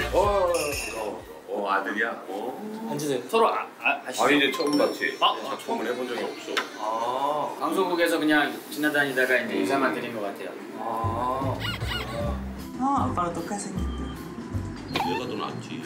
반가워. 아들이야? 앉으세요. 서로 아시죠? 아니 이제 처음 봤지. 처음 해본 적이 없어. 방송국에서 그냥 지나다니다가 이제 인사만 드린 것 같아요. 아빠랑 똑같이 생겼다. 내가 더 낫지.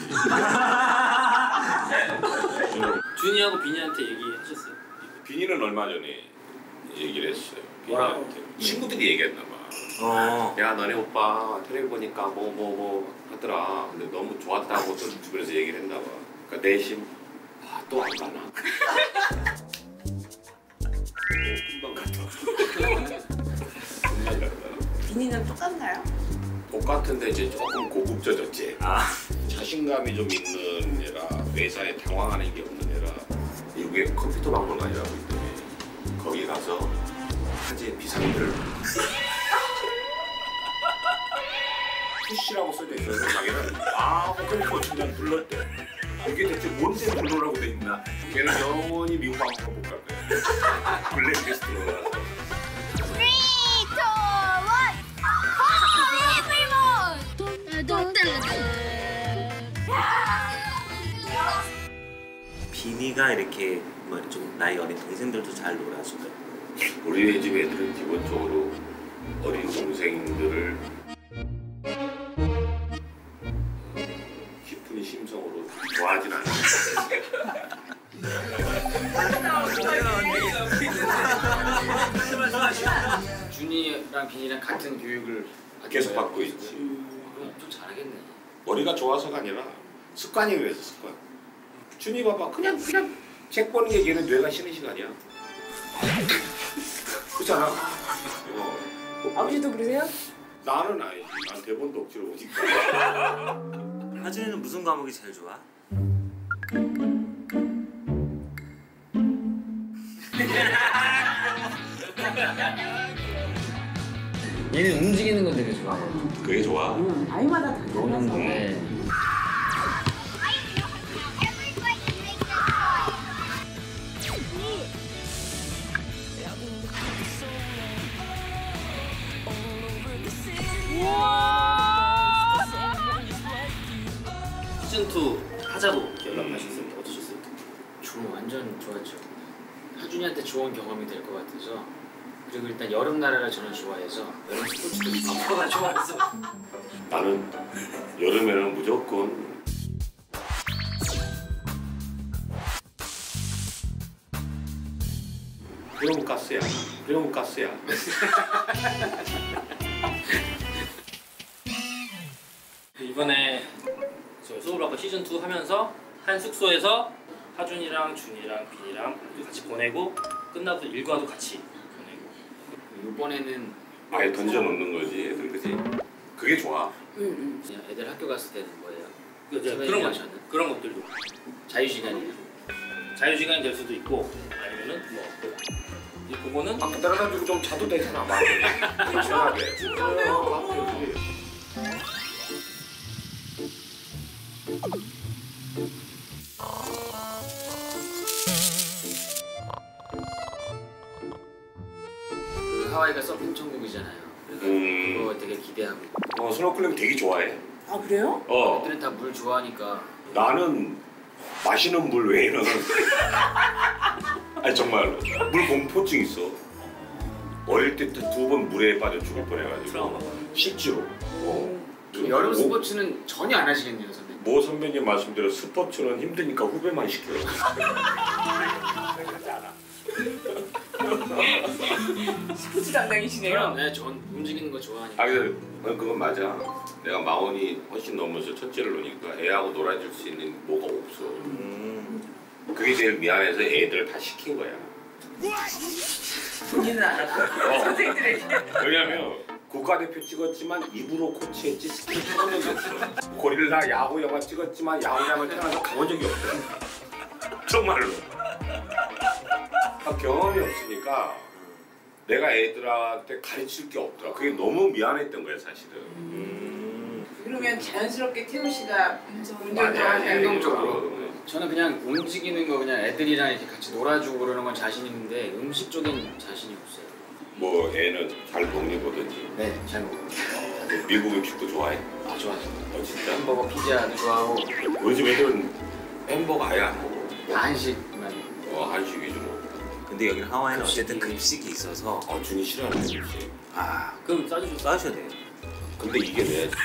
준이하고 비니한테 얘기하셨어요? 비니는 얼마 전에 얘기를 했어요. 뭐라고? 비니한테. 친구들이 얘기했나 봐. 야 너네 오빠 텔레비 보니까 뭐 하더라. 근데 너무 좋았다고 또 주변에서 얘기를 했나 봐. 그러니까 내심 또 안 가나? 금방 갔다. 비니는 똑같나요? 똑같은데 이제 조금 고급져졌지. 자신감이 좀 있는 애라 회사에 당황하는 게 없는 애라 미국에 컴퓨터 박물관이라고 있더니 거기 가서 화제 비상벨을 푸시라고 써져 있어서 자기는 그러니까 그냥 눌렀대. 이게 대체 뭔데 눌러라고 돼 있나? 걔는 영원히 미국 방송 못 갈 거야. 블랙리스트로 가서. 3, 2, 1, 비니가 이렇게 좀 나이 어린 동생들도 잘 놀아주고. 우리 집 애들은 기본적으로 어린 동생들을 깊은 심성으로 좋아하진 않아요. 준이랑 비니랑 같은 교육을 계속 받고 있지. 그럼 엄청 잘하겠네. 머리가 좋아서가 아니라 습관이 그래서 습관. 준이 봐봐 그냥 책 보는 게 걔는 뇌가 쉬는 시간이야. 그렇잖아. 아버지도 그러세요? 나는 아니지. 난 대본도 억지로 보니까. 하준이는 무슨 과목이 제일 좋아? 얘는 움직이는 건 되게 좋아해. 그게 좋아. 아이마다 다 달라서. 네. 시즌2 하자고 연락하셨을 때 어떠셨어요? 완전 좋았죠. 하준이한테 좋은 경험이 될 것 같아서. 그리고 일단 여름 나라를 저는 좋아해서 여름 스포츠도 아빠가 좋아해서 나는 여름에는 무조건 프레온가스야. 이번에 저 소울아까 시즌2 하면서 한 숙소에서 하준이랑 준이랑 비니랑 같이 보내고 끝나고 일과도 같이 보내고 이번에는 아예 던져놓는 거지 애들 그지? 그게 좋아. 그냥 애들 학교 갔을 때는 뭐예요? 그런 것들도 자유시간이에요. 자유시간이 될 수도 있고 아니면은 뭐 그거는 밖에 따라다니고 좀 자도 되잖아. 막 시원하게. 그 하와이가 서핑 천국이잖아요. 그래서 그거 되게 기대하고 있고. 스노클링 되게 좋아해. 아 그래요? 애들은 다 물 좋아하니까. 나는 마시는 물 외에는 아니 정말로 물 공포증 있어. 어릴 때 2번 물에 빠져 죽을 뻔해가지고 실제로. 여름 스포츠는 전혀 안 하시겠네요, 선배님. 모 선배님 말씀대로 스포츠는 힘드니까 후배만 시켜요. 스포츠 담당이시네요. 네, 전 움직이는 거 좋아하니까. 근데 그건 맞아. 내가 마흔이 훨씬 넘어서 첫째를 놓으니까 애하고 놀아줄 수 있는 뭐가 없어. 그게 제일 미안해서 애들 다 시킨 거야. 본인은 안 하고 선생님들에게. 왜냐면 국가대표 찍었지만 입으로 코치했지 스킨 찍은 적이 없어. 고릴라 야구 영화 찍었지만 야구장을 떠나서 가본 적이 없어. 정말로. 경험이 없으니까 내가 애들한테 가르칠 게 없더라. 그게 너무 미안했던 거야 사실은. 그러면 자연스럽게 태우 씨가 맞아, 행동적으로. 저는 그냥 움직이는 거 그냥 애들이랑 이렇게 같이 놀아주고 그러는 건 자신 있는데 음식 쪽엔 자신이 없어요. 뭐 애는 잘 먹니 보든지. 네, 잘 먹어요. 미국 음식도 좋아해? 아 좋아요. 진짜? 햄버거 피자도 좋아하고 요즘 애들은 햄버거 아예 안 먹어. 다 한식만. 한식 위주로. 근데 여기 하와이는 어쨌든 급식이 있어서 준이 싫어하는 거지. 그럼 싸주죠. 싸셔야 돼요. 근데 이게 내야지.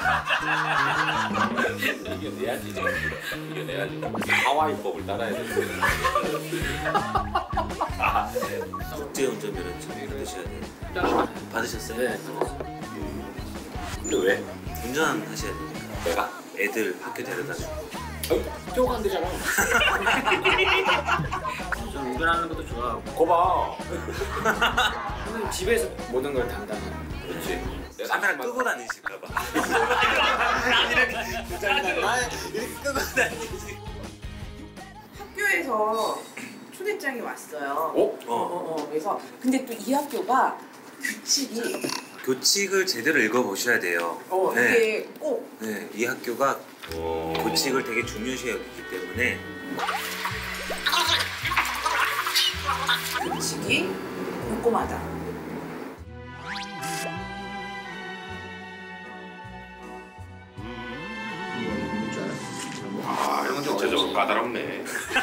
이게 내야지. 이게 내야지. 하와이법을 따라야 돼. 국제 운전면허 좀 받으셔야 돼요. 받으셨어요? 네. 근데 왜? 운전하셔야 되니까. 내가? 애들 학교 데려다주고. 뼈가 안 되잖아. 저는 운전하는 것도 좋아하고. 거봐. 선생님 집에서 모든 걸 담당해. 그렇지. 카메라 끄고 다니실까봐. 이렇게 끄고 다니시. 학교에서 초대장이 왔어요. 어? 그래서 근데 또 이 학교가 규칙이 교칙을 제대로 읽어보셔야 돼요. 이게 꼭 네, 이 학교가 교칙을 되게 중요시 여기기 때문에 규칙이 꼼꼼하다. 이건 전체적으로 까다롭네.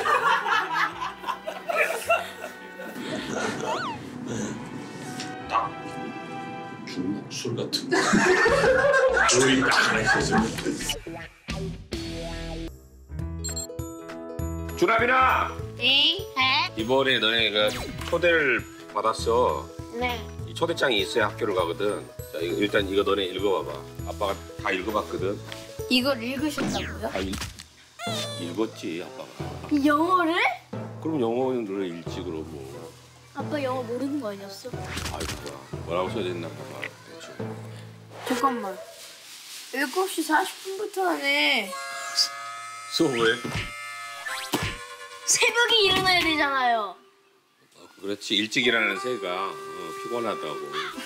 중국 술 같은 거. 조이 딱 하나 있었어. 주라빈아. 네. 이번에 너네가 초대를 받았어. 네. 이 초대장이 있어야 학교를 가거든. 자, 일단 이거 너네 읽어봐봐. 아빠가 다 읽어봤거든. 이걸 읽으셨다고요? 다 읽었지 아빠가. 영어를? 그럼 영어를 읽지 그럼 뭐. 아빠 영어 모르는 거 아니었어? 아이고야. 뭐라고 써져있나 봐봐. 대충. 잠깐만. 7시 40분부터 하네. 수업 왜? 새벽에 일어나야 되잖아요. 그렇지. 일찍 일어나는 새가 피곤하다고.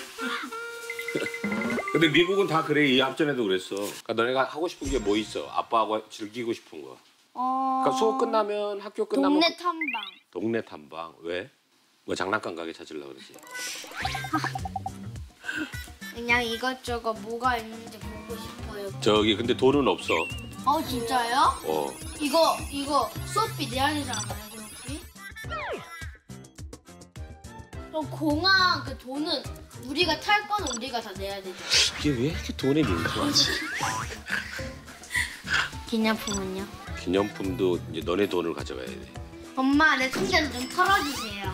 근데 미국은 다 그래. 이 앞전에도 그랬어. 그러니까 너네가 하고 싶은 게 뭐 있어? 아빠하고 즐기고 싶은 거. 그러니까 수업 끝나면 학교 끝나면 동네 탐방. 동네 탐방. 왜? 뭐 장난감 가게 찾으려고 그러지? 그냥 이것저것 뭐가 있는지 보고 싶어요. 저기 근데 돈은 없어. 진짜요? 어. 이거 수업비 내야 되지 않아요, 수업비? 그럼 공항 그 돈은 우리가 탈 거는 우리가 다 내야 되죠. 이게 왜 이렇게 돈에 민감하지? 기념품은요? 기념품도 이제 너네 돈을 가져가야 돼. 엄마, 내 통장 좀 털어주세요.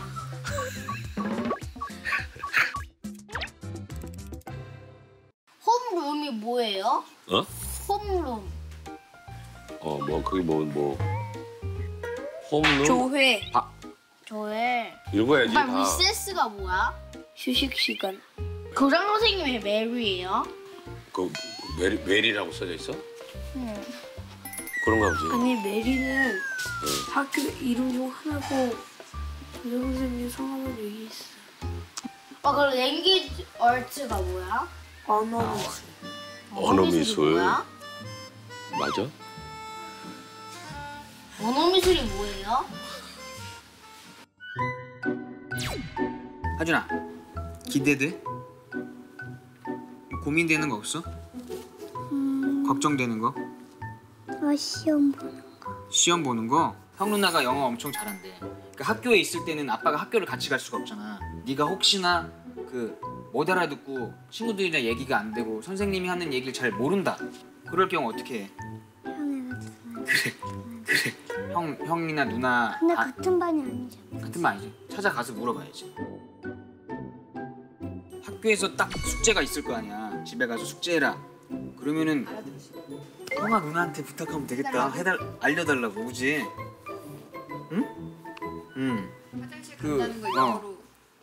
홈룸이 뭐예요? 어? 홈룸. 뭐 그게 뭐 홈룸? 조회. 아. 조회. 읽어야지 오빠 다. 리세스가 뭐야? 휴식 시간. 교장 선생님이 메리예요? 그 메리라고 써져 있어? 응. 그런가 보지. 아니 메리는 학교 이름 중 하나고 교장 선생님 성함을 여기 있어. 그럼 랭귀지 얼츠가 뭐야? 언어 언어미술. 뭐야? 맞아? 언어미술이 뭐예요? 하준아, 기대돼? 고민되는 거 없어? 걱정되는 거? 시험 시험 보는 거? 형 누나가 영어 엄청 잘한대. 그러니까 학교에 있을 때는 아빠가 학교를 같이 갈 수가 없잖아. 네가 혹시나 못 알아듣고 친구들이랑 얘기가 안 되고 선생님이 하는 얘기를 잘 모른다. 그럴 경우 어떻게 해? 그래. 형이나 누나 근데 같은 반이 아니잖아. 같은 반 아니지. 찾아가서 물어봐야지. 학교에서 딱 숙제가 있을 거 아니야. 집에 가서 숙제해라. 그러면은 형아 누나한테 부탁하면 되겠다. 알려달라고, 그지? 응? 화장실 간다는 거 영어로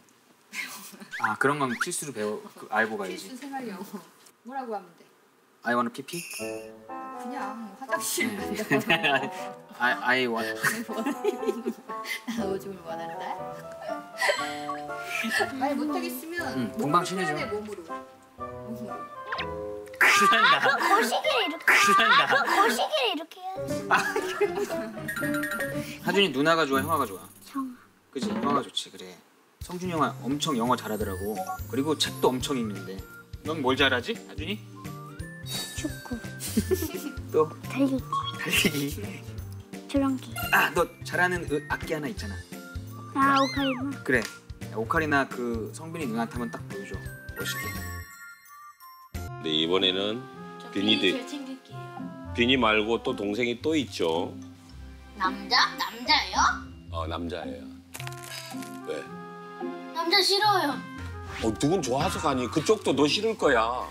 그런 건 필수로 알고 가야지. 필수 생활 영어 뭐라고 하면 돼? I wanna pee? 그냥 화장실 간다. I want. 나 오줌을 원한다. 말 못하겠으면 금방 친해져. 내 몸으로. 그런다. 거시기를 이렇게 해야지. 하준이 누나가 좋아, 형아가 좋아? 형아. 그치? 형아가 좋지, 그래. 성준이 형아 엄청 영어 잘하더라고. 그리고 책도 엄청 읽는데. 넌 뭘 잘하지, 하준이? 축구, 또 달리기, 달리기. 줄넘기. 아, 너 잘하는 악기 하나 있잖아. 아, 오카리나. 그래. 야, 오카리나 그 성빈이 누나한테 한번 딱 보여줘. 멋있게. 네, 이번에는 비니들 비니 말고 또 동생이 또 있죠. 남자예요? 남자예요. 왜? 남자 싫어요. 두 분 좋아서 가니 그쪽도 너 싫을 거야.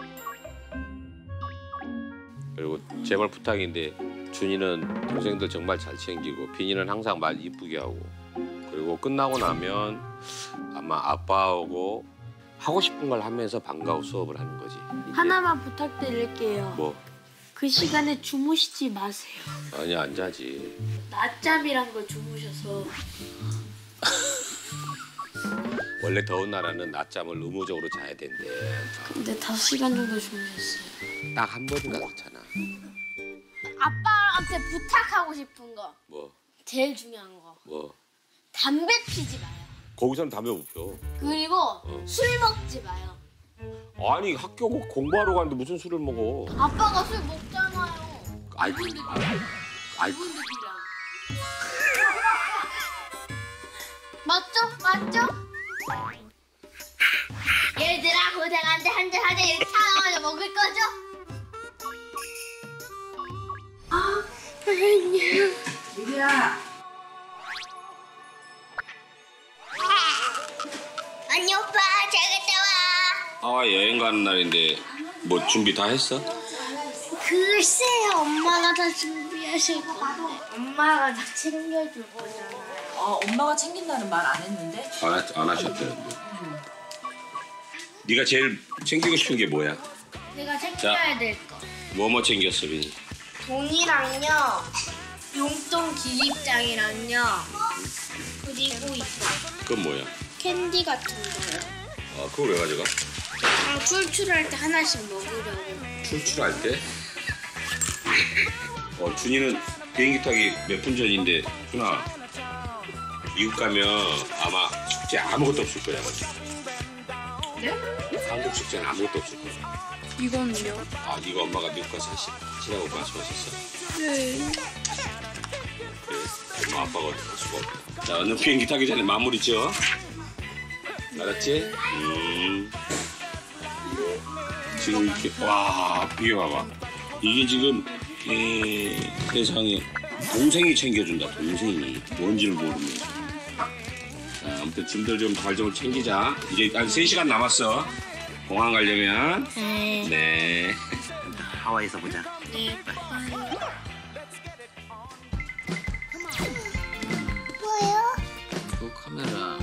그리고 제발 부탁인데 준이는 동생들 정말 잘 챙기고 비니는 항상 말 이쁘게 하고 그리고 끝나고 나면 아마 아빠하고 하고 싶은 걸 하면서 방과후 수업을 하는 거지. 하나만 부탁드릴게요. 뭐? 그 시간에 주무시지 마세요. 아니야 안 자지. 낮잠이란 걸 주무셔서. 원래 더운 나라는 낮잠을 의무적으로 자야 된대. 근데 5시간 정도 주무셨어요. 딱 한 번인가 그렇잖아. 아빠한테 부탁하고 싶은 거. 뭐? 제일 중요한 거. 뭐? 담배 피지 마요. 거기서는 담배 못 펴. 그리고 술 먹지 마요. 아니 학교 공부하러 가는데 무슨 술을 먹어? 아빠가 술 먹잖아요. 아이, 아이, 이분들이랑. 맞죠? 얘들아 고생한데 한잔 하자 이렇게 사와서 먹을 거죠? 유리야. 아니 오빠 잘 갔다 와. 여행 가는 날인데 뭐 준비 다 했어? 글쎄요 엄마가 다 준비하실 건데 엄마가 다 챙겨줄 거잖아요. 엄마가 챙긴다는 말 안 했는데? 안 하셨대. 네가 제일 챙기고 싶은 게 뭐야? 내가 챙겨야 될 거. 뭐 챙겼어, 비니? 돈이랑요, 용돈 기입장이랑요, 그리고 이거 그건 뭐야? 캔디 같은 거요. 그걸 왜 가져가? 출출할 때 하나씩 먹으려고. 출출할 때? 준이는 비행기 타기 몇 분 전인데 준아 미국 가면 아마 숙제 아무것도 없을 거야. 네? 한국 숙제는 아무것도 없을 거야. 이건요? 이거 엄마가 미국 가서 하시라고 말씀하셨어? 네. 그래, 엄마 아빠가 어디 갈 수가 없다. 자, 어느 비행기 타기 전에 마무리 지어. 알았지? 지금 이렇게 이게 봐봐. 이게 지금 세상에 동생이 챙겨준다. 동생이 뭔지를 모르면서. 자, 아무튼 짐들 좀 잘 좀 챙기자. 이제 한 3시간 남았어. 공항 가려면. 네. 하와이에서 보자. 뭐예요? 그 카메라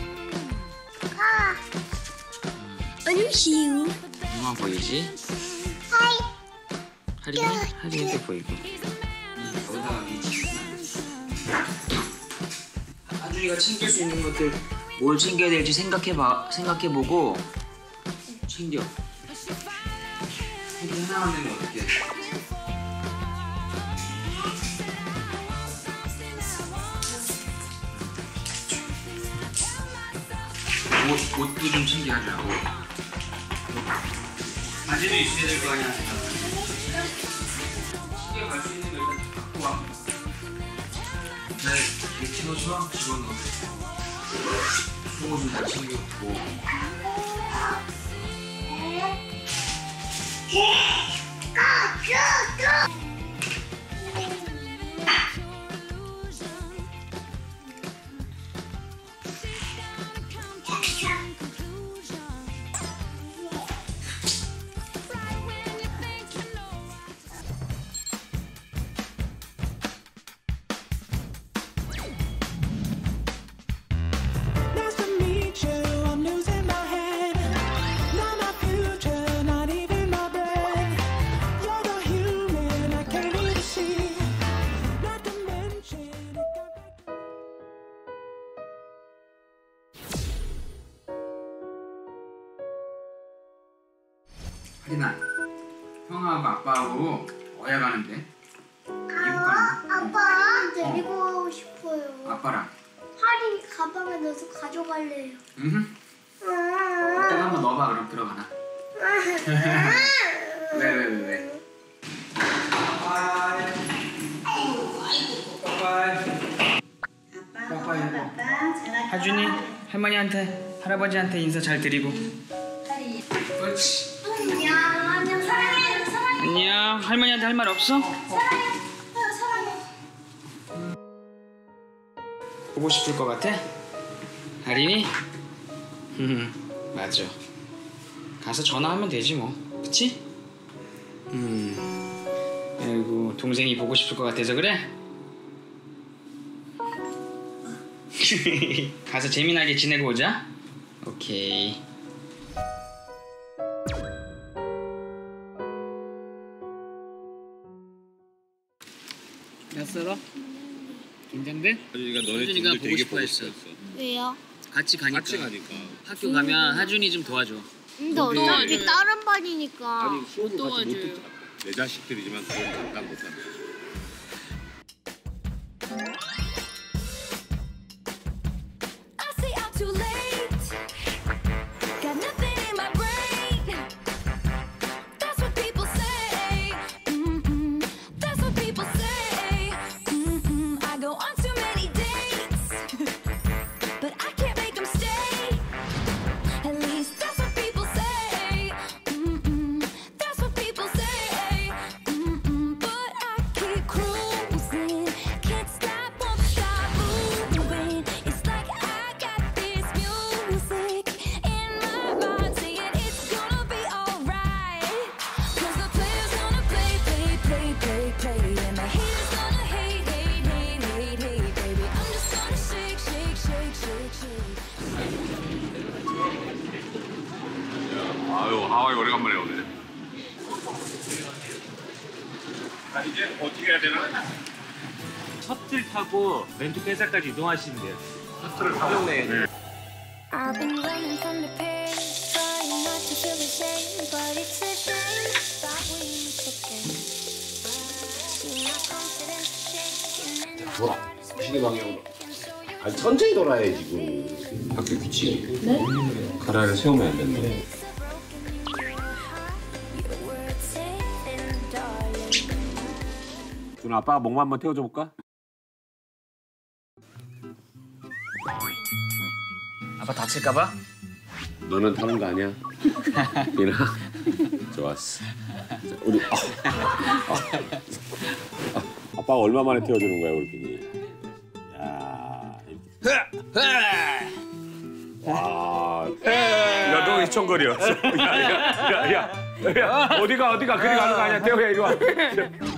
안녕하세요. 누가 보이지? 하이. 하리한테 보이고. 거기다가 하준이가 챙길 수 있는 것들 뭘 챙겨야 될지 생각해보고 챙겨. 여기 하나만 되면 어떡해? 옷도 좀 챙겨야죠. 바지도 있어야 될 거 아니야. 시계 갈 수 있는 거 일단 다 갖고 와. 네, 집어넣어. 속옷은 다 챙겼고. 하리나, 형하고 아빠하고 어야 가는데? 아빠 데리고 가고 싶어요. 아빠랑. 할인 가방에 넣어서 가져갈래요. 이따가 한번 넣어봐. 그럼 들어가나? 왜? 하준이 할머니한테 할아버지한테 인사 잘 드리고. 그렇지. 안녕 사랑해 사랑해. 안녕. 할머니한테 할 말 없어? 사랑해. 보고 싶을 것 같아? 아린이? 맞아. 가서 전화하면 되지 뭐. 그치? 아이고 동생이 보고 싶을 것 같아서 그래? 가서 재미나게 지내고 오자. 오케이. 낯설어? 긴장돼? 하준이가 너네 하준이가 둘을 보고 되게 싶어 했어. 왜요? 같이 가니까. 같이 가니까. 학교 가면 하준이 좀 도와줘. 근데 어차피 다른 반이니까. 못 도와줘요. 내 자식들이지만 그건 감당 못한다. 아유, 하와이 오래간만에 오네. 자, 이제 어떻게 해야 되나? 셔틀 타고 왼쪽 회사까지 이동하시는데요. 셔틀을 타고. 네. I've been running from the pain, trying not to feel the shame, but it's a shame that we forget. See my confidence shaking and 돌아. 시계 방향으로. 아니 천천히 돌아야 지금. 학교 규칙이. 네? 가라를 세우면 안 된다. 네. 준아, 아빠가 목만 한번 태워줘 볼까? 아빠 다칠까봐? 너는 타는 거 아니야? 미나. 좋았어. 자, 우리 아빠가 얼마 만에 태워주는 거야 우리 빈이? 야. 와. 야, 너 이청거려. 야, 어디가 그리 가는 거 아니야? 태호야 이리 와.